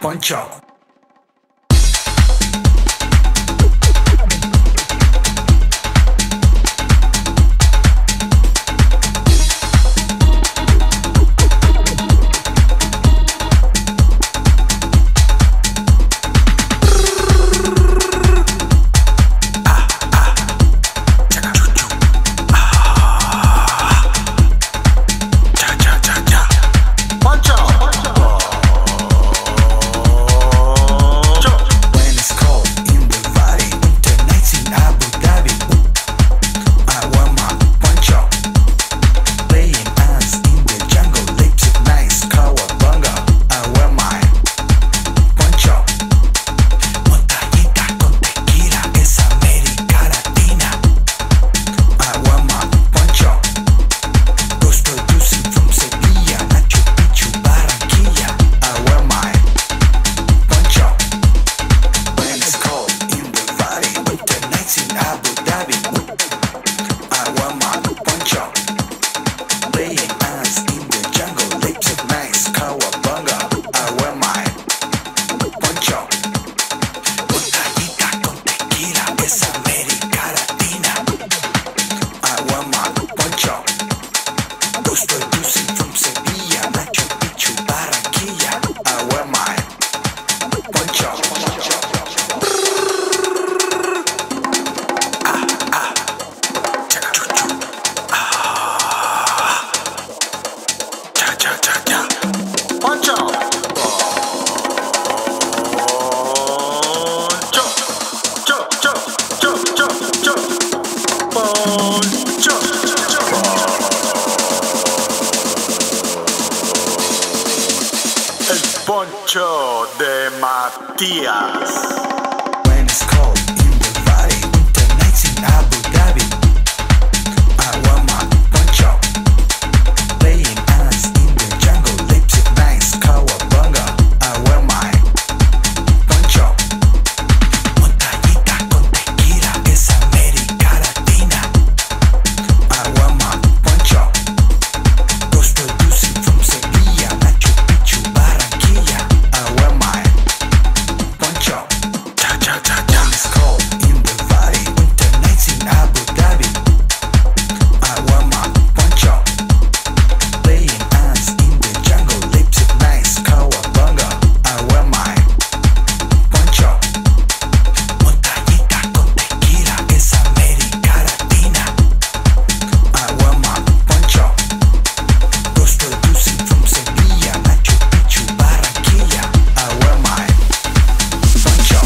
Poncho. El Poncho de Matías. When it's cold in the valley, winter nights in Abu Dhabi. I want my poncho, playing ants in the jungle, lips at nice, cowabunga. I wear my poncho, montañita con tequila, es América Latina. I want my poncho, those producing from Sevilla, Machu Picchu, Barranquilla. I wear my poncho. When it's cold in the valley, winter nights in Abu Dhabi. I wear my poncho, playing ants in the jungle, lips at nice, cowabunga. I wear my poncho, montañita con tequila, es América Latina. I wear my poncho, those producing from Sevilla, Machu Picchu, Barranquilla. I wear my poncho.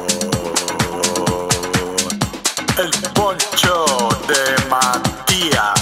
El Poncho de Matías.